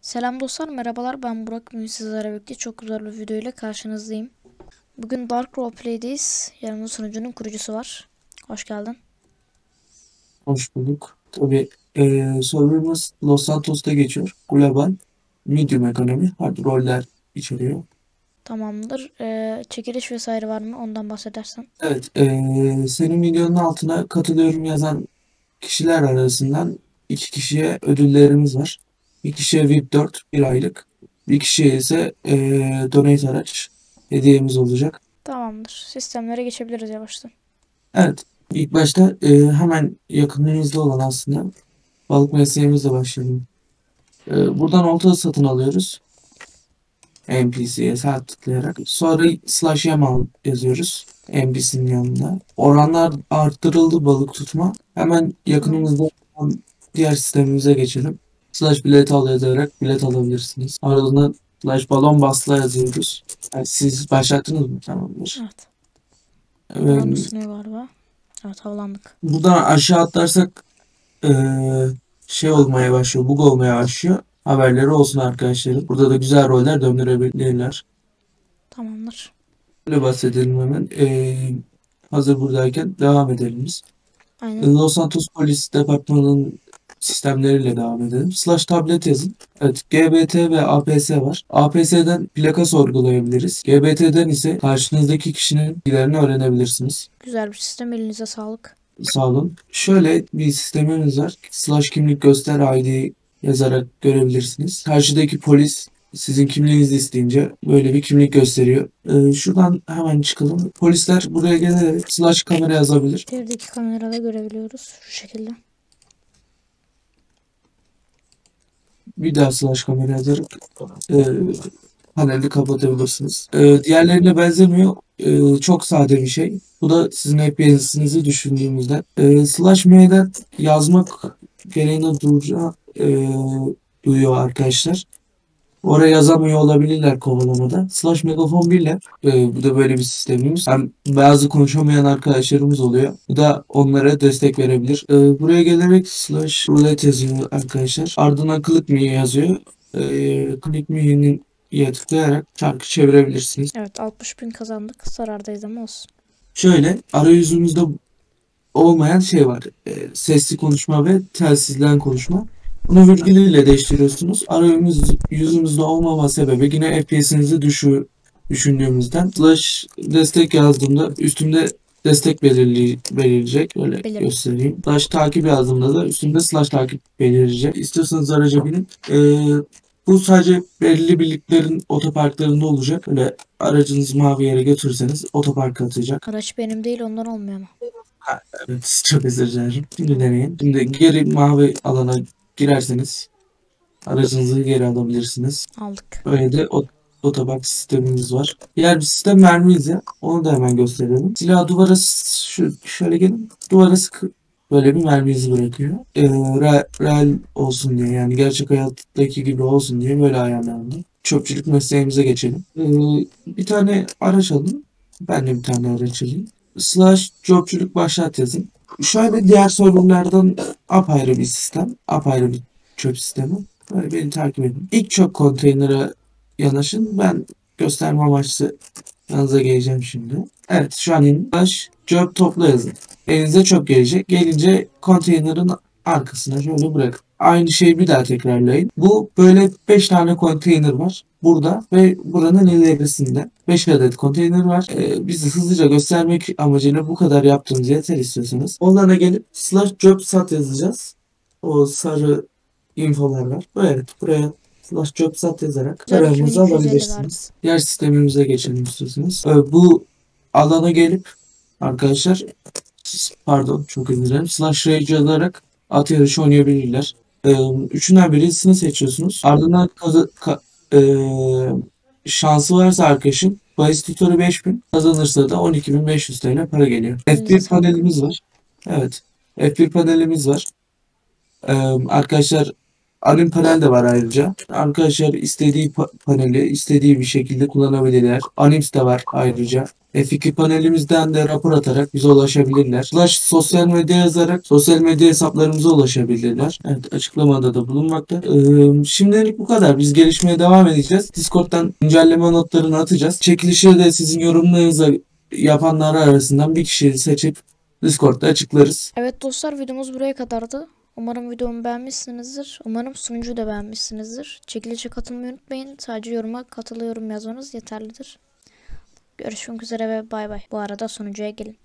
Selam dostlar, merhabalar. Ben Burak. Bugün sizlerle birlikte çok güzel bir video ile karşınızdayım. Bugün Dark Roleplay'deyiz. Yanımda sunucunun kurucusu var. Hoş geldin. Hoş bulduk. Tabii serverımız Los Santos'ta geçiyor. Global medium ekonomi hard roller içeriyor. Tamamdır. Çekiliş vesaire var mı? Ondan bahsedersen. Evet, senin videonun altına katılıyorum yazan kişiler arasından iki kişiye ödüllerimiz var. Bir kişiye VIP 4 bir aylık. Bir kişiye ise donate araç hediyemiz olacak. Tamamdır. Sistemlere geçebiliriz yavaştan. Evet, ilk başta hemen yakınımızda olan aslında balık mesleğimizle başlayalım. Buradan olta satın alıyoruz. NPC'ye sağ tıklayarak. Sonra slash yamal yazıyoruz. NPC'nin yanında. Oranlar arttırıldı balık tutma. Hemen yakınımızda Tamamdır. olan diğer sistemimize geçelim. Slash bilet al yazarak bilet alabilirsiniz. Ardından slash balon basla yazıyoruz. Yani siz başlattınız mı? Tamamdır. Evet. Buranın Ee, ısınıyor galiba. Evet, havalandık. buradan aşağı atlarsak ee, şey olmaya başlıyor. Bug olmaya başlıyor. Haberleri olsun arkadaşlarım. Burada da güzel roller döndürebilirler. Tamamdır. Böyle bahsedelim hemen. Hazır buradayken devam edelim biz. Aynen. Los Santos Polis Departmanı'nın sistemleriyle devam edelim. Slash tablet yazın. Evet, GBT ve APS var. APS'den plaka sorgulayabiliriz. GBT'den ise karşınızdaki kişinin bilgilerini öğrenebilirsiniz. Güzel bir sistem. Elinize sağlık. Sağ olun. Şöyle bir sistemimiz var. Slash kimlik göster ID yazarak görebilirsiniz. Karşıdaki polis sizin kimliğinizi isteyince böyle bir kimlik gösteriyor. Şuradan hemen çıkalım. Polisler buraya gelerek slash kamera yazabilir. Şehirdeki kamerada görebiliyoruz. Şu şekilde. Bir daha slash kamera yazarak e, paneli kapatabilirsiniz. Diğerlerine benzemiyor. Çok sade bir şey. Bu da sizin FPS'inizi düşündüğümüzde. Slash M'den yazmak gereğini duyuyor arkadaşlar. Oraya yazamıyor olabilirler kovalamada. Slash Megafon 1 ile bu da böyle bir sistemimiz. Hem bazı konuşamayan arkadaşlarımız oluyor. Bu da onlara destek verebilir. Buraya gelerek slash roulette yazıyor arkadaşlar. Ardından click me yazıyor. Click me'nin tıklayarak çarkı çevirebilirsiniz. Evet, 60 bin kazandık. Zarardayız ama olsun. Şöyle arayüzümüzde olmayan şey var. Sesli konuşma ve telsizden konuşma. Bunu virgülüyle değiştiriyorsunuz. Arayüzümüz yüzümüzde olmama sebebi yine FPS'inizi düşündüğümüzden slash destek yazdığımda üstünde destek belirleyecek. Böyle Belirdi. göstereyim. Slash takip yazdığımda da üstünde slash takip belirleyecek. İstiyorsanız araca binin. Bu sadece belirli birliklerin otoparklarında olacak. Böyle aracınızı mavi yere götürürseniz otoparka atacak. Araç benim değil, ondan olmuyor ama. Ha, evet, çok özür dilerim. Şimdi deneyin. Şimdi geri mavi alana girerseniz aracınızı geri alabilirsiniz. Aldık. Böyle de otopark sistemimiz var. Diğer bir sistem mermi izi. Onu da hemen gösterelim. Silah duvara şöyle gelin. Duvara sıkı böyle bir mermi izi bırakıyor. Real olsun diye, yani gerçek hayattaki gibi olsun diye böyle ayarlandı. Çöpçülük mesleğimize geçelim. Bir tane araç alın. Ben de bir tane araç alayım. Slash jobçülük başlat yazın. Şöyle diğer serverlardan apayrı bir sistem. Apayrı bir çöp sistemi. Böyle beni takip edin. İlk çöp konteynere yanaşın. Ben gösterme amaçlı yanınıza geleceğim şimdi. Evet, şu an slash çöp topla yazın. Elinize çöp gelecek. Gelince konteynerin arkasına şöyle bırakın. Aynı şeyi bir daha tekrarlayın. Bu böyle 5 tane konteyner var burada ve buranın ilerisinde 5 adet konteyner var. Bizi hızlıca göstermek amacıyla bu kadar yaptığımız yeter istiyorsanız. Onlara gelip slash job sat yazacağız. O sarı infolar var. Evet, buraya slash job sat yazarak Güzel, kararınızı 2250 verdi. alabilirsiniz. Diğer sistemimize geçelim istiyorsanız. Bu alana gelip arkadaşlar, pardon çok özür dilerim. Slash rage alarak at yarışı oynayabilirler. Üçünden birisini seçiyorsunuz. Ardından şansı varsa arkadaşın bahis tutarı 5000, kazanırsa da 12.500 TL para geliyor. Elinize F1 sağlık. panelimiz var. Evet. F1 panelimiz var. Arkadaşlar Anim panel de var ayrıca. Arkadaşlar istediği paneli istediği bir şekilde kullanabilirler. Anims de var ayrıca. F2 panelimizden de rapor atarak bize ulaşabilirler. Sosyal medya yazarak sosyal medya hesaplarımıza ulaşabilirler. Evet, açıklamada da bulunmakta. Şimdilik bu kadar. Biz gelişmeye devam edeceğiz. Discord'dan güncelleme notlarını atacağız. Çekilişi de sizin yorumlarınıza yapanlar arasından bir kişiyi seçip Discord'da açıklarız. Evet dostlar, videomuz buraya kadardı. Umarım videomu beğenmişsinizdir. Umarım sunucuyu da beğenmişsinizdir. Çekilişe katılmayı unutmayın. Sadece yoruma katılıyorum yazmanız yeterlidir. Görüşmek üzere ve bay bay. Bu arada sunucuya gelin.